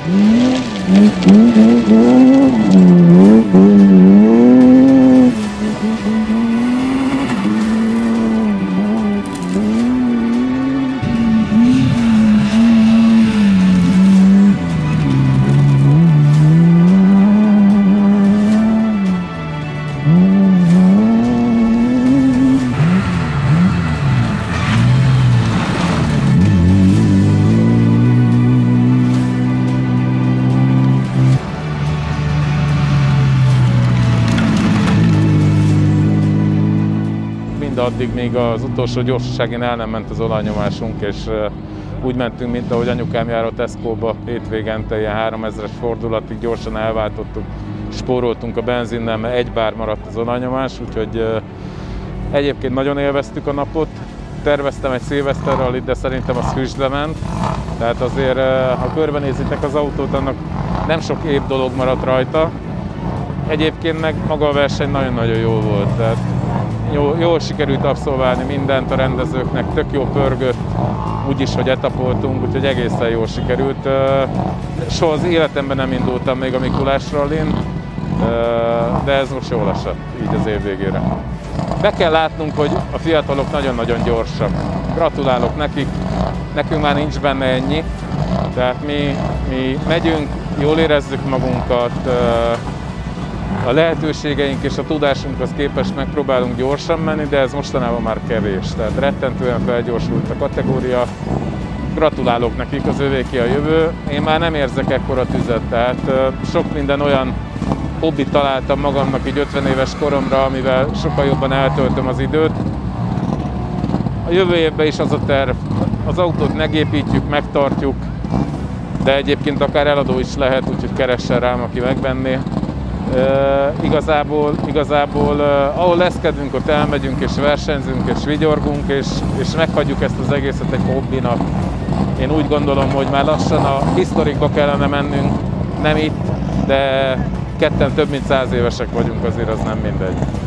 Addig még az utolsó gyorsaságén el nem ment az olajnyomásunk, és úgy mentünk, mint ahogy anyukám jár a Tesco-ba hétvégente, ilyen 3000-es fordulatig gyorsan elváltottuk, spóroltunk a benzinnel, mert 1 bár maradt az olajnyomás, úgyhogy egyébként nagyon élveztük a napot. Terveztem egy Szilveszter rallit, de szerintem az füstbe ment. Tehát azért, ha körbenézitek az autót, annak nem sok év dolog maradt rajta. Egyébként meg maga a verseny nagyon-nagyon jó volt. Tehát jól sikerült abszolválni mindent a rendezőknek, tök jó pörgött, úgyis, hogy etapoltunk, úgyhogy egészen jól sikerült. Soha az életemben nem indultam még a Mikulás rallin, de ez most jól esett, így az év végére. Be kell látnunk, hogy a fiatalok nagyon-nagyon gyorsak. Gratulálok nekik, nekünk már nincs benne ennyi, tehát mi megyünk, jól érezzük magunkat, a lehetőségeink és a tudásunkhoz képest megpróbálunk gyorsan menni, de ez mostanában már kevés. Tehát rettentően felgyorsult a kategória. Gratulálok nekik, az övéké a jövő. Én már nem érzek ekkora tüzet, tehát sok minden olyan hobbit találtam magamnak így 50 éves koromra, amivel sokkal jobban eltöltöm az időt. A jövő évben is az a terv, az autót megépítjük, megtartjuk, de egyébként akár eladó is lehet, úgyhogy keressen rám, aki megvenné. Igazából ahol leszkedünk, ott elmegyünk és versenyzünk és vigyorgunk, és meghagyjuk ezt az egészet egy hobbinak. Én úgy gondolom, hogy már lassan a historikba kellene mennünk, nem itt, de ketten több mint 100 évesek vagyunk, azért az nem mindegy.